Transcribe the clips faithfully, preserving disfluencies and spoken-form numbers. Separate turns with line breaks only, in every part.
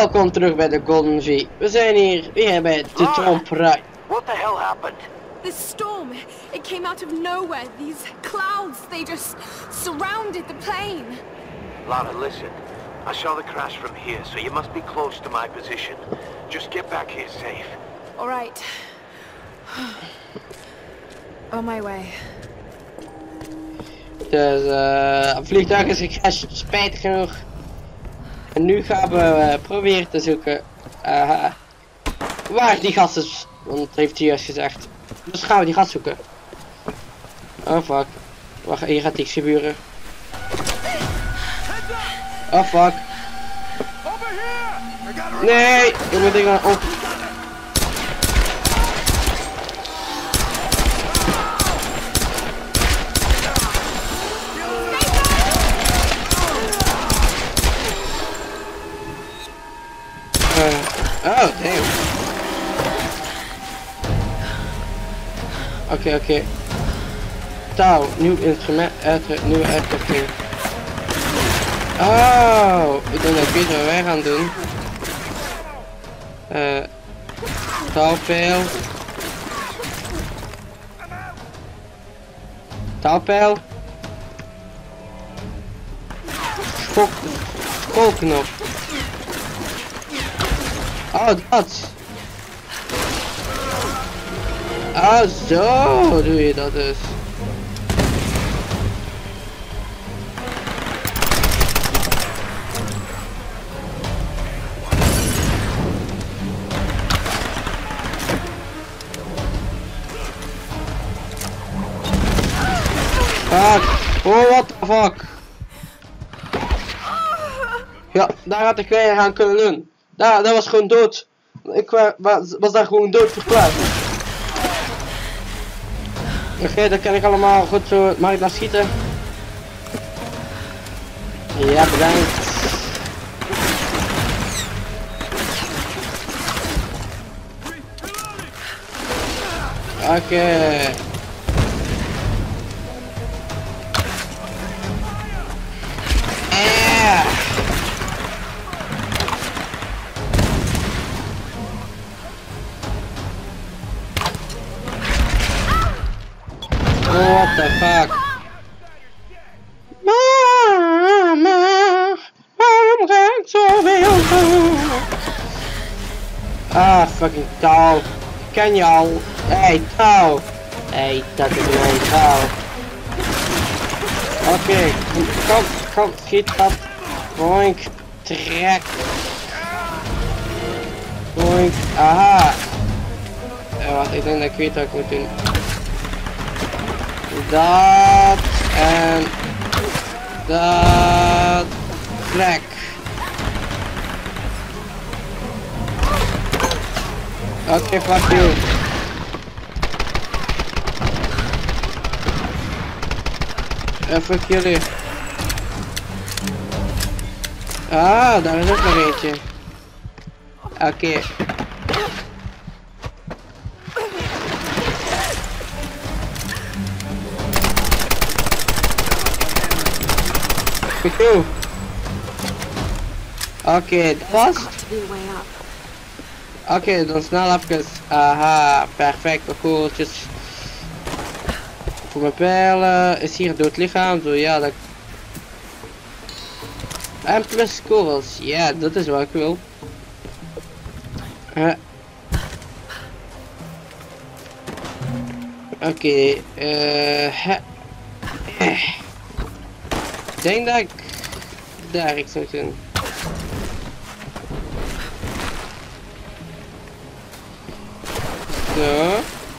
Welkom terug bij de Golden V. We zijn hier weer bij de Tromp Ride.
What the hell happened?
This storm, it came out of nowhere. These clouds, they just surrounded the plane.
Lana, listen. I saw the crash from here, so you must be close to my position. Just get back here safe.
All right. On my way.
Dus uh, het vliegtuig is gecrashed, spijtig genoeg. En nu gaan we uh, proberen te zoeken uh, waar die gast is. Want dat heeft hij juist gezegd. Dus gaan we die gast zoeken. Oh fuck. Wacht, hier gaat iets gebeuren. Oh fuck. Nee, ik moet dingen op. Uh, oh, damn. Oké, okay, oké. Okay. Touw, nieuw instrument, uit, nieuwe uitrusting. Oh, ik denk dat ik weet wat wij gaan doen. Uh, touwpijl. Touwpijl. Schok, schoolknop. Oh, dat. Ah, zo doe je dat dus. Fuck. Oh, what the fuck. Ja, daar had ik weer aan kunnen doen. Daar, dat was gewoon dood. Ik was, was daar gewoon dood verklaard. Oké, okay, dat kan ik allemaal goed zo. Mag ik daar schieten? Ja, bedankt. Oké. Okay. What the fuck? Mama, waarom ga ik zoveel doen? Ah, fucking touw. Ken je al? Hey, touw. Hey, dat is mijn touw. Oké, okay, kom, kom, schiet dat. Boink, trek. Boink, aha. Uh, wacht, ik denk dat ik weet wat ik moet doen. Dat en dat trek. Oké, okay, fuck you. En fuck jullie. Ah, daar is ook nog eentje. Oké. Okay. Oké, okay, dat was. Oké, okay, dan snel even. Aha, perfect, kogeltjes. Voor mijn pijlen. Is hier een dood lichaam? Zo ja, dat. En plus kogels, ja, dat is wat ik wil. Uh. Oké, okay, uh, uh. Ik denk dat ik daar iets moet doen. Zo.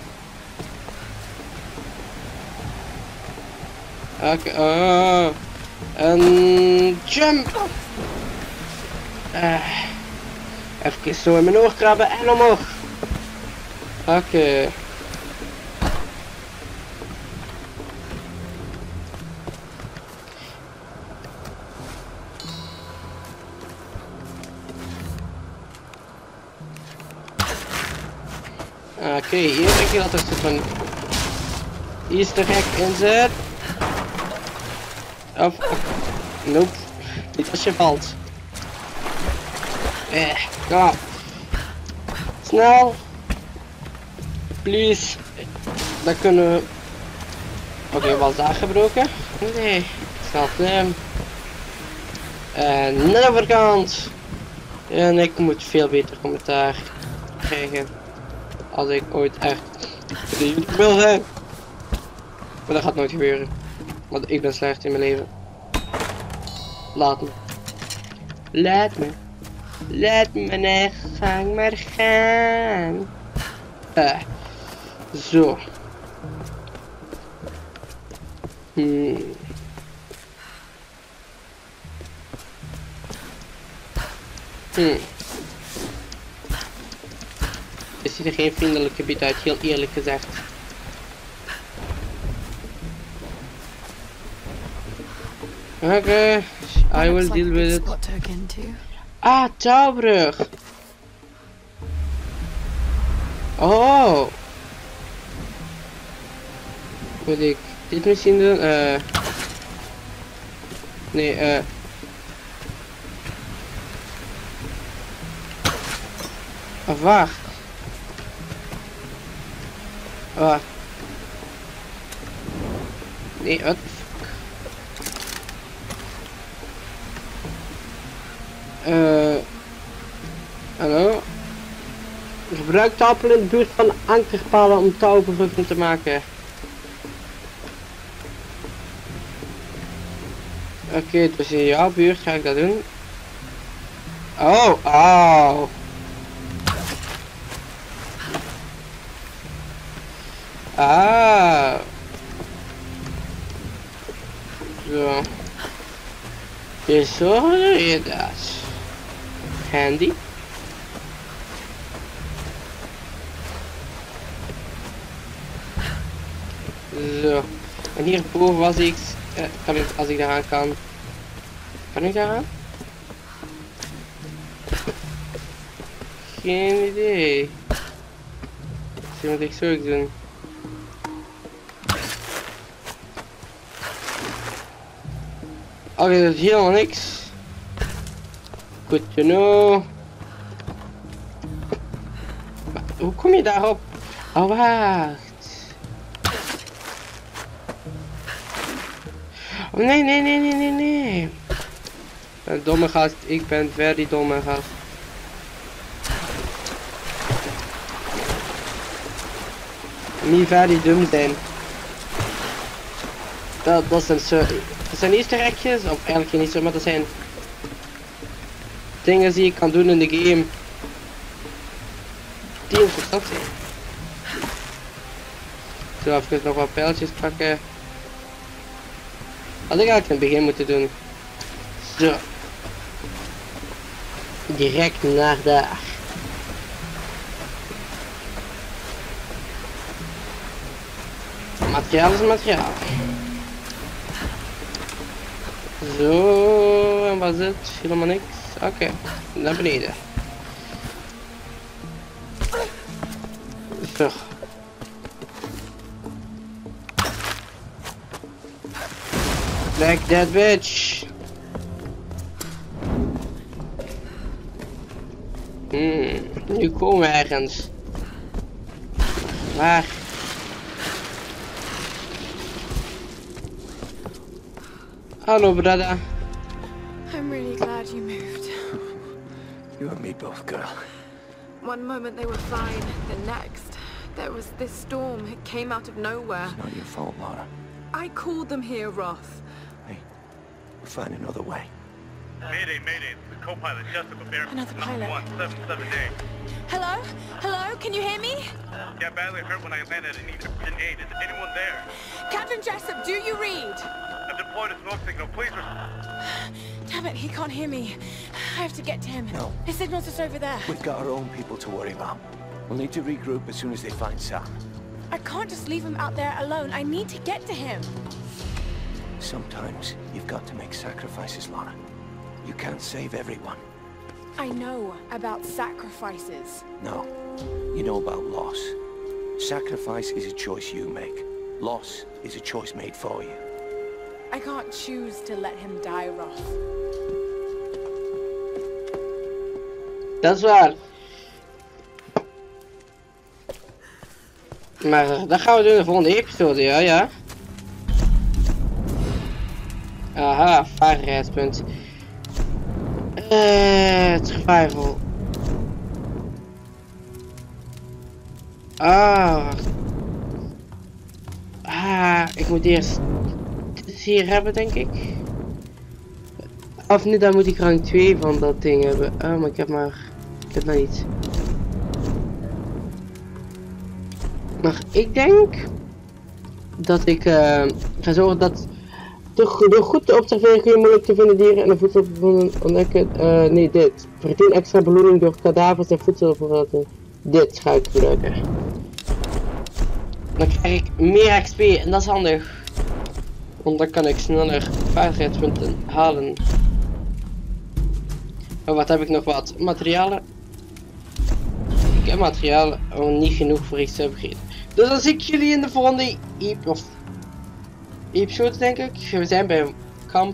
Oké, okay, oh. En jump. Uh, even zo in mijn oor krabben en omhoog. Oké. Okay. Oké, okay, hier denk je dat er zo'n easter egg in zit. Of, of, nope, niet als je valt. Eh, kom. Snel. Please. Dat kunnen we. Oké, okay, was daar gebroken? Nee. Snel slim. En naar de overkant. En ik moet veel beter commentaar krijgen. Als ik ooit echt de YouTube wil zijn. Maar dat gaat nooit gebeuren. Want ik ben slecht in mijn leven. Laat me. Laat me. Laat me naar gang maar gaan. Uh, zo. Hmm. Hmm. Het ziet er geen vriendelijk gebied uit, heel eerlijk gezegd. Oké, okay, I will deal with it. Ah, touwbrug. Oh. Moet ik dit misschien doen? Uh. Nee, eh. Uh. Of wacht. Wacht. Nee, wat? Uh, hallo? Gebruik touwpalen in de buurt van ankerpalen om touwbevruchting te maken. Oké, okay, dus in jouw buurt ga ik dat doen. Oh, oh. Ah. Zo. Dus zo doe je dat. Handy. Zo. En hierboven was ik. Eh, kan ik, als ik daaraan kan. Kan ik daaraan? Geen idee. Misschien moet ik zo iets doen. Oké, okay, dat is helemaal niks. Good to know. Maar hoe kom je daarop? Oh, wacht. Oh, nee, nee, nee, nee, nee, nee. Een domme gast, ik ben very domme gast. Niet very dum zijn. Dat, dat zijn zo. Dat zijn easter eggjes, of eigenlijk niet zo, maar dat zijn dingen die ik kan doen in de game die interessant zijn. Zo, even nog wat pijltjes pakken. Had ik eigenlijk in het begin moeten doen. Zo. Direct naar daar. Materiaal is materiaal. Zo, en wat is het? Helemaal niks. Oké, okay. Naar beneden. Zo. Like that bitch. Hmm, nu komen we ergens. Waar? Hallo, brother.
I'm really glad you moved.
You and me both, girl.
One moment they were fine, the next, there was this storm. It came out of nowhere.
It's not your fault, Lara.
I called them here, Roth.
Hey, we'll find another way.
Mayday, mayday. The co-pilot, Jessica Bear.
Another pilot.
one seven seven eight.
Hello? Hello? Can you hear me?
Yeah, badly hurt when I landed and needed urgent aid. Is anyone there?
Captain Jessup, do you read?
I've deployed a smoke signal. Please.
Damn it, he can't hear me. I have to get to him.
No.
His signal's just over there.
We've got our own people to worry about. We'll need to regroup as soon as they find Sam.
I can't just leave him out there alone. I need to get to him.
Sometimes you've got to make sacrifices, Lara. You can't save everyone.
I know about sacrifices.
No, you know about loss. Sacrifice is a choice you make. Loss is a choice made for you.
I can't choose to let him die, Roth.
Dat is waar. Maar dat gaan we doen in de volgende episode, ja, ja. Aha, vaardigheidspunt. Eh, uh, survival. Ah. Ah, ik moet eerst dit hier hebben, denk ik. Of niet, dan moet ik rang twee van dat ding hebben. Oh, maar ik heb maar... Ik heb maar niet. Maar ik denk... Dat ik uh, ga zorgen dat... Door, door goed te observeren kun je moeilijk te vinden dieren en de voedsel ontdekken. Uh, nee, dit. verdien extra beloning door kadavers en voedsel verraden. Dit ga ik gebruiken. Dan krijg ik meer X P en dat is handig. Want dan kan ik sneller vaardigheidspunten halen. Oh, wat heb ik nog wat? Materialen. Ik heb materialen, oh, niet genoeg voor iets te upgraden. Dus dan zie ik jullie in de volgende of episode, denk ik. We zijn bij een kamp.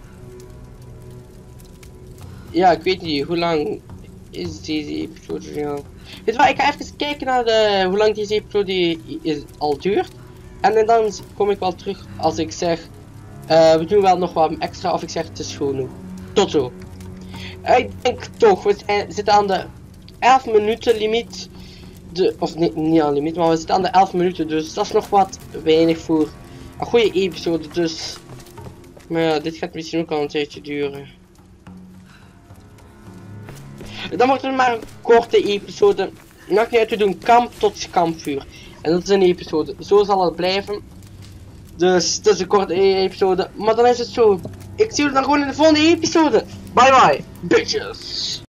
Ja, ik weet niet hoe lang is deze episode ja. Weet je wat, ik ga even kijken naar de, hoe lang deze episode is, al duurt. En dan kom ik wel terug als ik zeg, uh, we doen wel nog wat extra of ik zeg het is goed nu. Tot zo. Uh, ik denk toch, we, zijn, we zitten aan de elf minuten limiet. De, of niet, niet aan de limiet, maar we zitten aan de elf minuten, dus dat is nog wat weinig voor een goede episode. Dus, maar ja, dit gaat misschien ook al een tijdje duren. Dan wordt het maar een korte episode. Maakt niet uit, we doen kamp tot kampvuur. En dat is een episode. Zo zal het blijven. Dus het is een korte episode. Maar dan is het zo. Ik zie jullie dan gewoon in de volgende episode. Bye bye, bitches.